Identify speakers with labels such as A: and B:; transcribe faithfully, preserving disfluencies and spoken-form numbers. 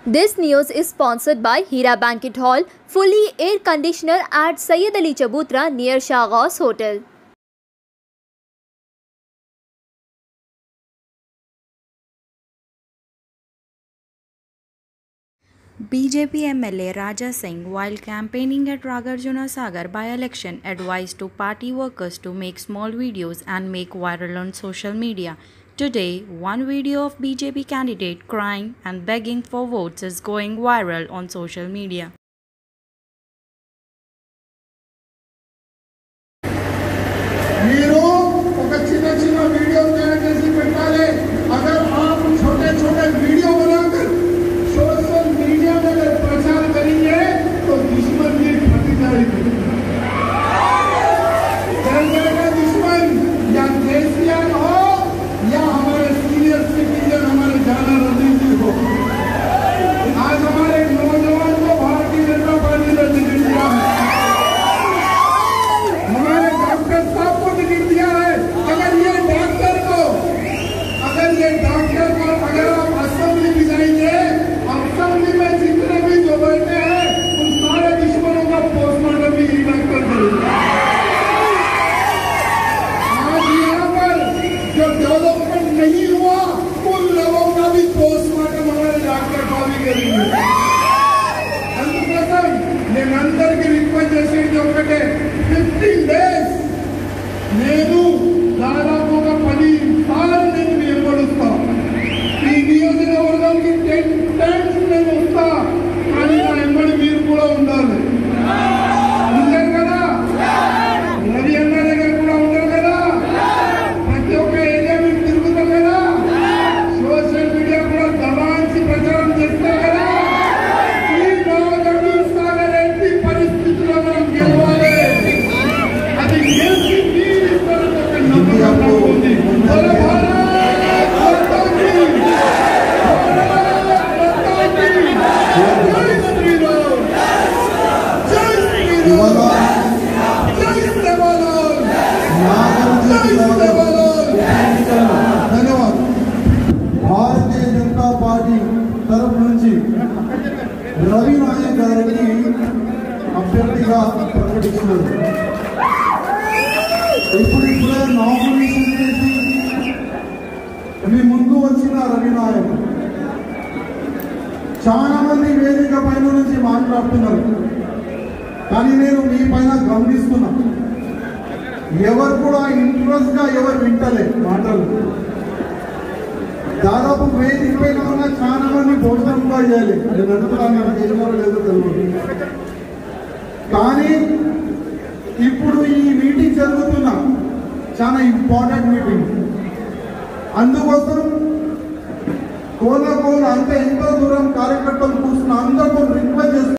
A: This news is sponsored by Hira Banquet Hall, fully air conditioner at Sayyid Ali Chabutra near Shahghaus Hotel.
B: B J P M L A Raja Singh, while campaigning at Nagarjuna Sagar by-election, advised to party workers to make small videos and make viral on social media. Today, one video of B J P candidate crying and begging for votes is going viral on social media.
C: fifteen days నేను దాదాపుగా పది సార్లు నేను నిలబడుస్తా ఈ నియోజకవర్గానికి ten times నేను వస్తా కానీ నా వెంబడి మీరు కూడా ఉండాలి ఉంటారు కదా రవి అన్న దగ్గర కూడా ఉంటారు కదా ప్రతి ఒక్క ఏరియా మీరు తిరుగుతారు కదా సోషల్ మీడియా కూడా దబాయించి ప్రచారం చేస్తారు కదా ఈ నాగార్జున సాగర్ ఎట్టి పరిస్థితుల్లో మనం గెలవాలి అది గెలిచి మీరు ఇస్తారు నమ్మకం ఉంది
D: भारतीय जनता पार्टी तरफ నుంచి రవి నాయక్ గారిని అభ్యర్థిగా ప్రకటిస్తున్నారు. ఇప్పుడు ఇప్పుడే నామినేషన్ చేసి మీ ముందు వచ్చిన రవి నాయక్ చాలా మంది వేదిక పైన నుంచి మాట్లాడుతున్నారు, కానీ నేను మీ పైన గమనిస్తున్నా ఎవరు కూడా ఇంట్రెస్ట్ గా ఎవరు వింటలే మాటలు. దాదాపు వేదిక పైన ఉన్న చాలా మంది భోజనం కూడా చేయాలి, నేను అడుగుతాను చేసినారో లేదో తెలియదు. కానీ ఇప్పుడు ఈ మీటింగ్ జరుగుతున్న చాలా ఇంపార్టెంట్ మీటింగ్, అందుకోసం కోన కోన అంత ఎంతో దూరం కార్యకర్తలు కూర్చున్న అందరితో రిక్వెస్ట్